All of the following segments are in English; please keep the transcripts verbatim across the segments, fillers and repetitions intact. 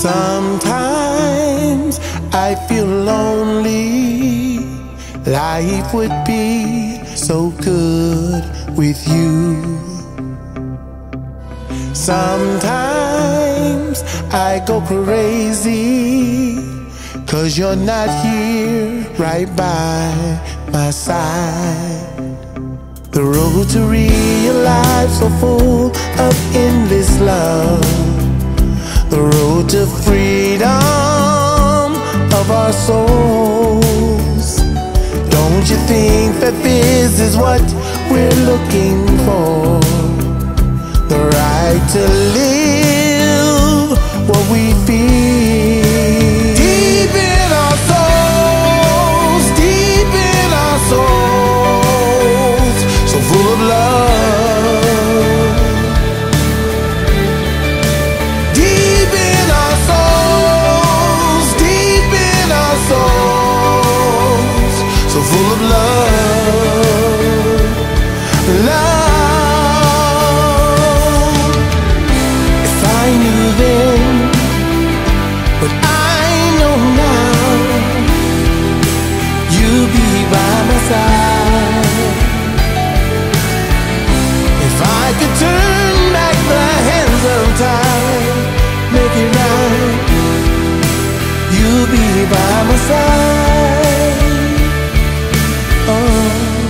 Sometimes I feel lonely. Life would be so good with you. Sometimes I go crazy, 'cause you're not here right by my side. The road to real life so full of endless love, the road to freedom of our souls. Don't you think that this is what we're looking for? The right to live what we feel. Deep in our souls, deep in our souls, so full of love. Deep in our souls, deep in our souls, so full of love. Love. If I could turn back the hands of time, make it right, you'll be by my side. Oh.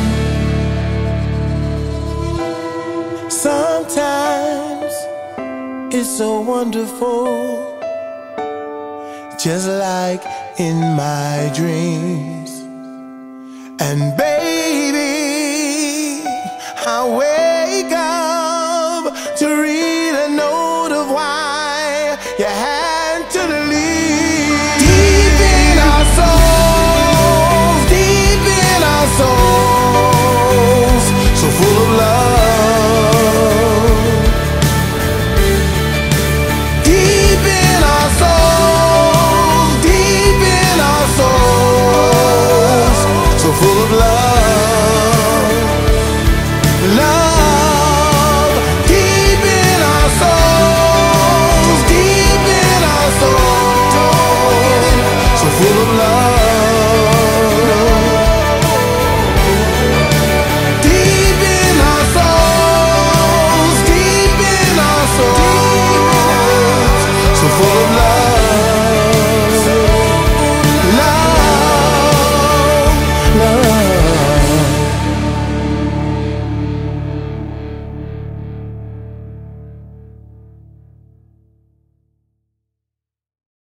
Sometimes it's so wonderful, just like in my dreams. And baby, I will